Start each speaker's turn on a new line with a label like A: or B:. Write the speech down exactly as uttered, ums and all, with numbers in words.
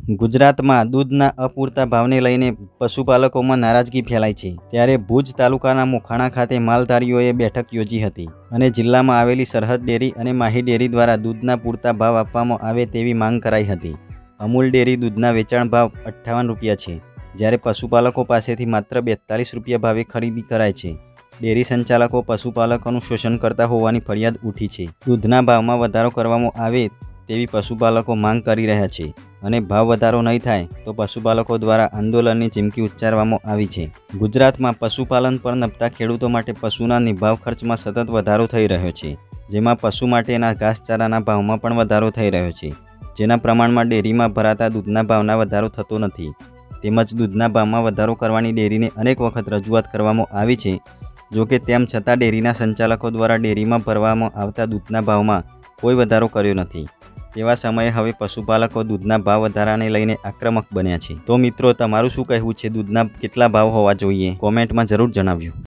A: ગુજરાતમાં દૂધના અપૂરતા ભાવને લઈને પશુપાલકોમાં નારાજગી ફેલાઈ છે। ત્યારે ભુજ તાલુકાના મોખાણા ખાતે માલધારીઓએ બેઠક યોજી હતી અને જિલ્લામાં આવેલી સરહદ ડેરી અને માહી ડેરી દ્વારા દૂધના પૂરતા ભાવ આપવામાં આવે તેવી માંગ કરાઈ હતી। અમૂલ ડેરી દૂધના વેચાણ ભાવ અઠ્ઠાવન રૂપિયા છે, જ્યારે પશુપાલકો પાસેથી માત્ર બેતાલીસ રૂપિયા ભાવે ખરીદી કરાય છે। ડેરી સંચાલકો પશુપાલકોનું શોષણ કરતા હોવાની ફરિયાદ ઉઠી છે। દૂધના ભાવમાં વધારો કરવામાં આવે તેવી પશુપાલકો માંગ કરી રહ્યા છે અને ભાવ વધારો નહીં થાય તો પશુપાલકો દ્વારા આંદોલનની ચીમકી ઉચ્ચારવામાં આવી છે। ગુજરાતમાં પશુપાલન પર નભતા ખેડૂતો માટે પશુના નિભાવ ખર્ચમાં સતત વધારો થઈ રહ્યો છે, જેમાં પશુ માટેના ઘાસચારાના ભાવમાં પણ વધારો થઈ રહ્યો છે, જેના પ્રમાણમાં ડેરીમાં ભરાતા દૂધના ભાવના વધારો થતો નથી। તેમજ દૂધના ભાવમાં વધારો કરવાની ડેરીને અનેક વખત રજૂઆત કરવામાં આવી છે, જોકે તેમ છતાં ડેરીના સંચાલકો દ્વારા ડેરીમાં ભરવામાં આવતા દૂધના ભાવમાં કોઈ વધારો કર્યો નથી। તેવા સમયે હવે પશુપાલકો દૂધના ભાવ વધારાને લઈને આક્રમક બન્યા છે। તો મિત્રો, તમારું શું કહેવું છે? દૂધના કેટલા ભાવ હોવા જોઈએ? કોમેન્ટમાં જરૂર જણાવજો।